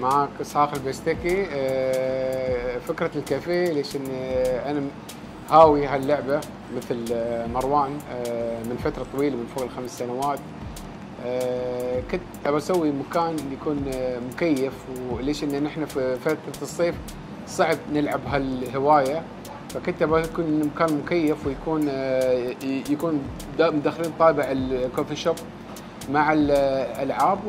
معك اسحاق البستكي. فكرة الكافيه ليش ان انا هاوي هاللعبة مثل مروان من فترة طويلة من فوق ال5 سنوات. كنت ابى اسوي مكان يكون مكيف، وليش ان نحن في فترة الصيف صعب نلعب هالهواية، فكنت ابغى يكون مكان مكيف ويكون مدخلين طابع الكوفي شوب مع الالعاب.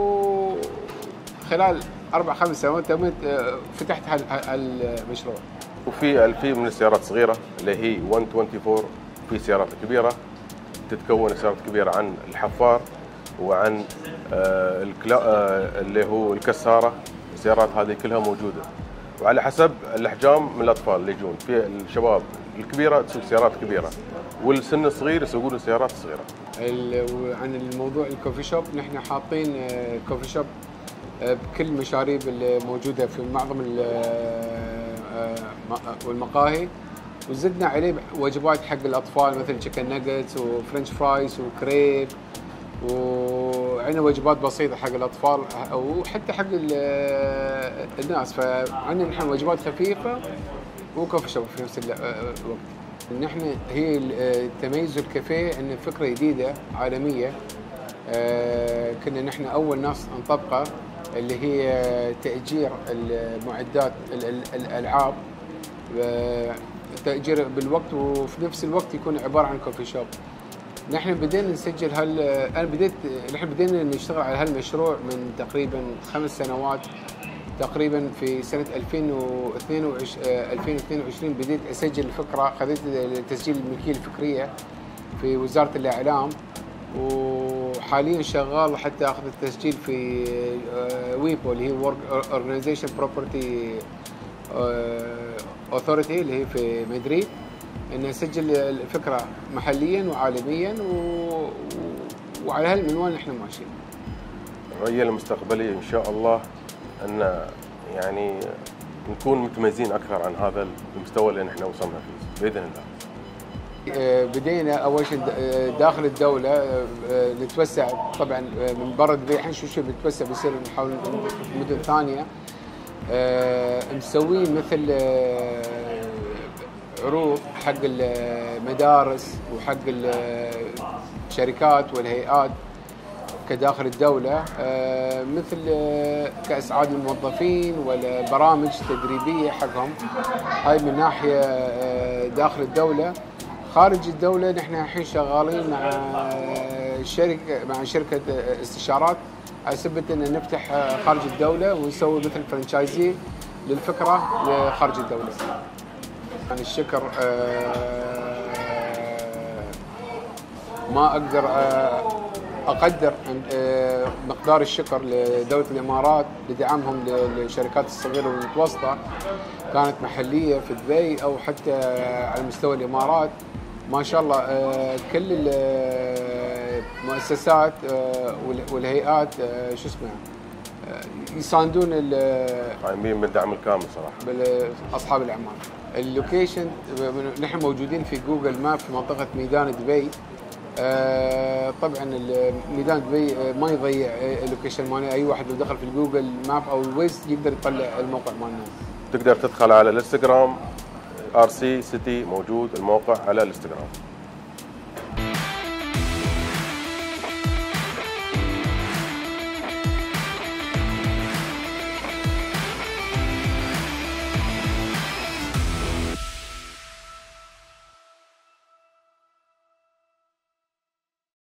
وخلال 4-5 سنوات فتحت هالمشروع. وفي من السيارات الصغيره اللي هي 124، في سيارات كبيره تتكون سيارات كبيره عن الحفار وعن اللي هو الكساره. السيارات هذه كلها موجوده، وعلى حسب الاحجام من الاطفال اللي يجون. في الشباب الكبيره تسوق سيارات كبيره، والسن الصغير يسوقون السيارات الصغيره. عن الموضوع الكوفي شوب، نحن حاطين كوفي شوب بكل المشاريب اللي موجوده في معظم المقاهي، وزدنا عليه وجبات حق الاطفال مثل تشيكن ناجتس وفرنش فرايز وكريب، وعندنا وجبات بسيطه حق الاطفال وحتى حق الناس. فعندنا نحن وجبات خفيفه وكوفي شوب في نفس الوقت. نحن هي تميز الكافيه ان فكره جديده عالميه، كنا نحن اول ناس نطبقها، اللي هي تأجير المعدات الألعاب، تأجير بالوقت وفي نفس الوقت يكون عبارة عن كوفي شوب. نحن بدينا نسجل نحن بدينا نشتغل على هالمشروع من تقريبا 5 سنوات. تقريبا في سنة 2022 بديت أسجل الفكرة، خذيت تسجيل الملكية الفكرية في وزارة الإعلام، وحاليا شغال حتى اخذ التسجيل في ويبو اللي هي Work Organization Property Authority اللي هي في مدريد، ان اسجل الفكره محليا وعالميا، وعلى هالمنوال نحن ماشيين. الرؤيه المستقبليه ان شاء الله ان يعني نكون متميزين اكثر عن هذا المستوى اللي نحن وصلنا فيه باذن الله. بدينا اول شيء داخل الدوله، نتوسع طبعا من برا دبي. الحين شو بنتوسع، بيصير نحاول مدن ثانيه. مسوين مثل عروض حق المدارس وحق الشركات والهيئات كداخل الدوله، مثل كاسعاد الموظفين ولا برامج تدريبيه حقهم. هاي من ناحيه داخل الدوله. خارج الدولة نحن الحين شغالين مع شركة استشارات على سبة ان نفتح خارج الدولة ونسوي مثل فرنشايزي للفكرة لخارج الدولة. يعني الشكر ما اقدر اقدر مقدار الشكر لدولة الامارات لدعمهم للشركات الصغيرة والمتوسطة، كانت محلية في دبي او حتى على مستوى الامارات. ما شاء الله كل المؤسسات والهيئات شو اسمه يساندون قايمين بالدعم الكامل صراحه اصحاب الاعمال. اللوكيشن نحن موجودين في جوجل ماب في منطقه ميدان دبي. طبعا ميدان دبي ما يضيع اللوكيشن مالنا، اي واحد لو دخل في الجوجل ماب او الويز يقدر يطلع الموقع مالنا. تقدر تدخل على الانستغرام RC City، موجود الموقع على الانستغرام.